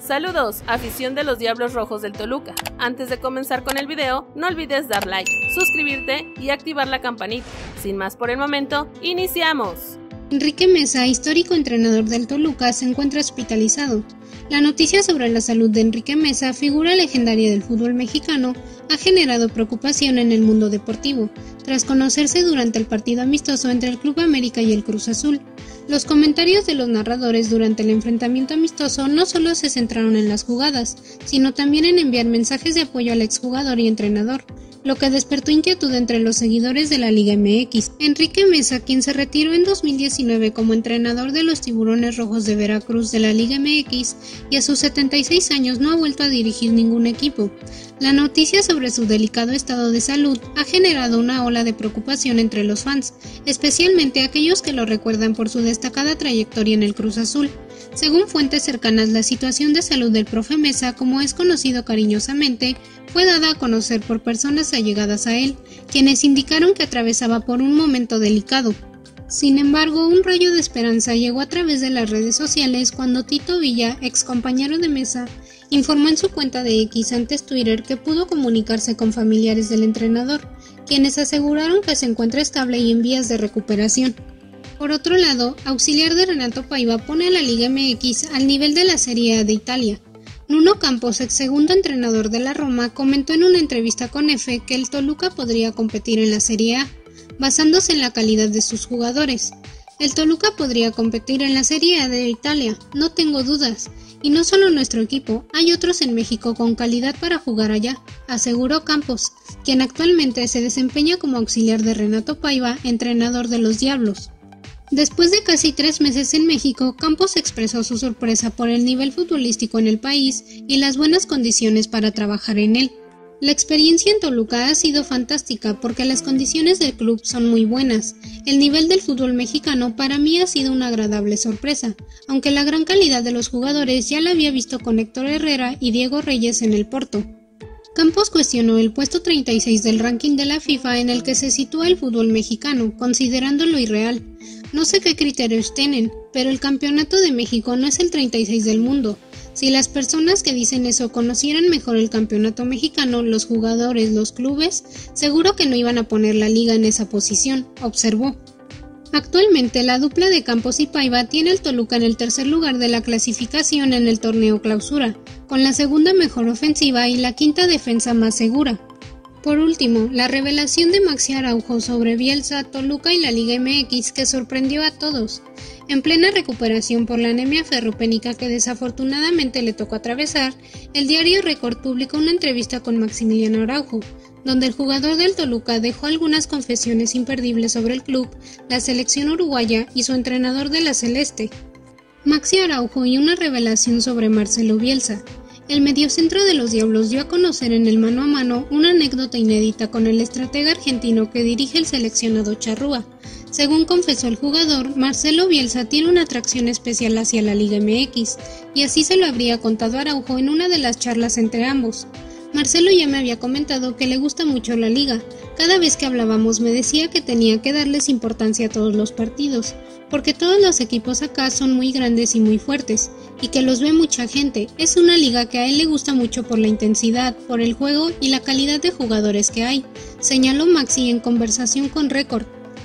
Saludos, afición de los Diablos Rojos del Toluca. Antes de comenzar con el video, no olvides dar like, suscribirte y activar la campanita. Sin más por el momento, ¡iniciamos! Enrique Meza, histórico entrenador del Toluca, se encuentra hospitalizado. La noticia sobre la salud de Enrique Meza, figura legendaria del fútbol mexicano, ha generado preocupación en el mundo deportivo, tras conocerse durante el partido amistoso entre el Club América y el Cruz Azul. Los comentarios de los narradores durante el enfrentamiento amistoso no solo se centraron en las jugadas, sino también en enviar mensajes de apoyo al exjugador y entrenador, lo que despertó inquietud entre los seguidores de la Liga MX. Enrique Meza, quien se retiró en 2019 como entrenador de los Tiburones Rojos de Veracruz de la Liga MX y a sus 76 años no ha vuelto a dirigir ningún equipo. La noticia sobre su delicado estado de salud ha generado una ola de preocupación entre los fans, especialmente aquellos que lo recuerdan por su destacada trayectoria en el Cruz Azul. Según fuentes cercanas, la situación de salud del profe Meza, como es conocido cariñosamente, fue dada a conocer por personas allegadas a él, quienes indicaron que atravesaba por un momento delicado. Sin embargo, un rayo de esperanza llegó a través de las redes sociales cuando Tito Villa, ex compañero de Meza, informó en su cuenta de X, antes Twitter, que pudo comunicarse con familiares del entrenador, quienes aseguraron que se encuentra estable y en vías de recuperación. Por otro lado, auxiliar de Renato Paiva pone a la Liga MX al nivel de la Serie A de Italia. Nuno Campos, ex segundo entrenador de la Roma, comentó en una entrevista con F que el Toluca podría competir en la Serie A, basándose en la calidad de sus jugadores. El Toluca podría competir en la Serie A de Italia, no tengo dudas, y no solo nuestro equipo, hay otros en México con calidad para jugar allá, aseguró Campos, quien actualmente se desempeña como auxiliar de Renato Paiva, entrenador de los Diablos. Después de casi 3 meses en México, Campos expresó su sorpresa por el nivel futbolístico en el país y las buenas condiciones para trabajar en él. La experiencia en Toluca ha sido fantástica porque las condiciones del club son muy buenas. El nivel del fútbol mexicano para mí ha sido una agradable sorpresa, aunque la gran calidad de los jugadores ya la había visto con Héctor Herrera y Diego Reyes en el Porto. Campos cuestionó el puesto 36 del ranking de la FIFA en el que se sitúa el fútbol mexicano, considerándolo irreal. No sé qué criterios tienen, pero el campeonato de México no es el 36 del mundo. Si las personas que dicen eso conocieran mejor el campeonato mexicano, los jugadores, los clubes, seguro que no iban a poner la liga en esa posición, observó. Actualmente la dupla de Campos y Paiva tiene al Toluca en el tercer lugar de la clasificación en el torneo Clausura, con la segunda mejor ofensiva y la quinta defensa más segura. Por último, la revelación de Maxi Araujo sobre Bielsa, Toluca y la Liga MX que sorprendió a todos. En plena recuperación por la anemia ferropénica que desafortunadamente le tocó atravesar, el diario Record publicó una entrevista con Maximiliano Araujo, donde el jugador del Toluca dejó algunas confesiones imperdibles sobre el club, la selección uruguaya y su entrenador de la Celeste. Maxi Araujo y una revelación sobre Marcelo Bielsa. El mediocentro de los Diablos dio a conocer en el mano a mano una anécdota inédita con el estratega argentino que dirige el seleccionado Charrúa. Según confesó el jugador, Marcelo Bielsa tiene una atracción especial hacia la Liga MX, y así se lo habría contado Araujo en una de las charlas entre ambos. Marcelo ya me había comentado que le gusta mucho la liga. Cada vez que hablábamos me decía que tenía que darles importancia a todos los partidos, porque todos los equipos acá son muy grandes y muy fuertes, y que los ve mucha gente. Es una liga que a él le gusta mucho por la intensidad, por el juego y la calidad de jugadores que hay, señaló Maxi en conversación con Record.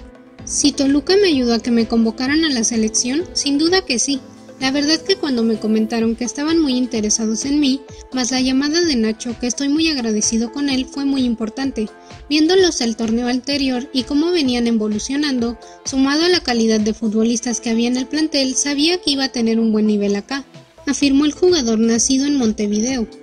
Si Toluca me ayudó a que me convocaran a la selección, sin duda que sí. La verdad que cuando me comentaron que estaban muy interesados en mí, más la llamada de Nacho, que estoy muy agradecido con él, fue muy importante. Viéndolos el torneo anterior y cómo venían evolucionando, sumado a la calidad de futbolistas que había en el plantel, sabía que iba a tener un buen nivel acá, afirmó el jugador nacido en Montevideo.